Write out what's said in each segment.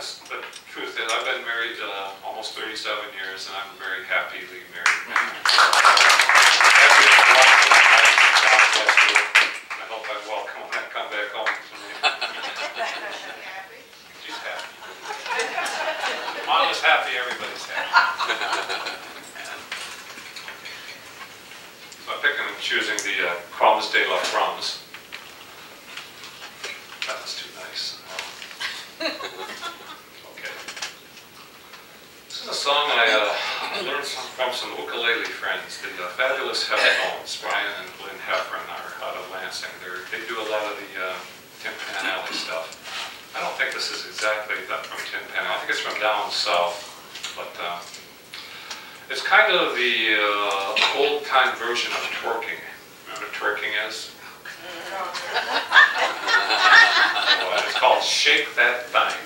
honest, the truth is I've been married almost 37 years, and I'm very happily married. Happy with the wife and my wife, and God bless you. I hope I'm welcome when I come back home to me. She's happy. Mom is happy, everybody's happy. So I'm picking and choosing the Crumbs de la Crumbs. That was too nice. Okay. This is a song I learned from some ukulele friends, the fabulous Headphones, Brian and Lynn Heffron are out of Lansing. They do a lot of the Tin Pan Alley stuff. I don't think this is exactly that from Tin Pan. I think it's from down south, but it's kind of the old-time version of twerking. Remember what twerking is? It's called Shake That Thing.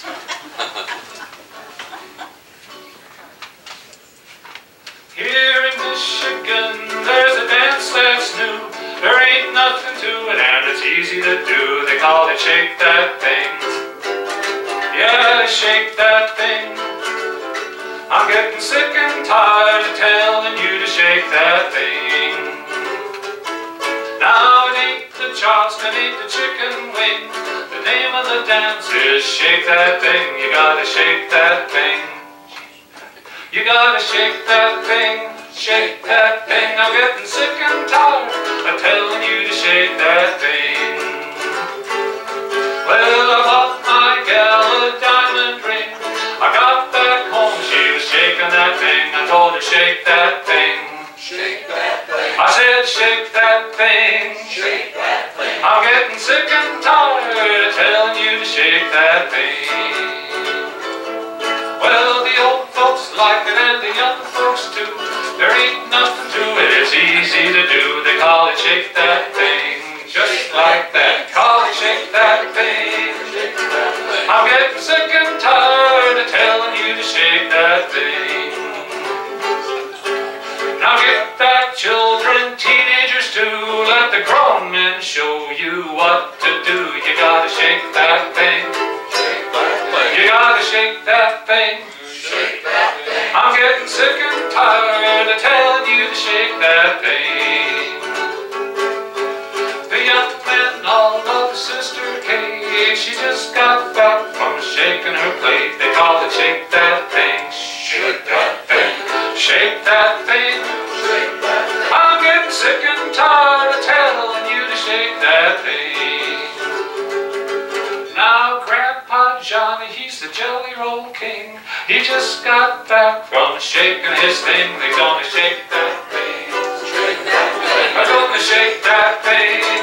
Here in Michigan, there's a dance that's new. There ain't nothing to it, and it's easy to do. They call it Shake That Thing. Yeah, shake that thing. I'm getting sick and tired of telling you to shake that thing. Now it ain't the Charleston, ain't the chicken wing. The name of the dance is Shake That Thing. You gotta shake that thing. You gotta shake that thing. Shake that thing. I'm getting sick and tired of telling you to shake that thing. Well, I bought my gal a diamond ring. I got back home, she was shaking that thing. I told her, shake that thing. Shake that thing. I said, shake that thing. Shake that thing. I'm getting sick and tired of telling you to shake that thing. Well, the old folks like it and the young folks too. There ain't nothing to it, it's easy to do. They call it shake that thing. Just like that. Call it shake that thing. I'm getting sick and tired of telling you to shake that thing. Now get back, children, teenagers too. Let the grown men show you what to do. You gotta shake that thing. You gotta shake that thing. I'm getting sick and tired of telling you to shake that thing. The young men all love Sister Kate. She just got back from shaking her plate. They call it shake that thing. Shake that thing. Shake that thing. I'm getting sick and tired of telling you to shake that thing. Now Grandpa Johnny, he's the Jelly Roll King. He just got back from shaking his thing. They're gonna shake that thing. Shake that thing. They're gonna shake that thing.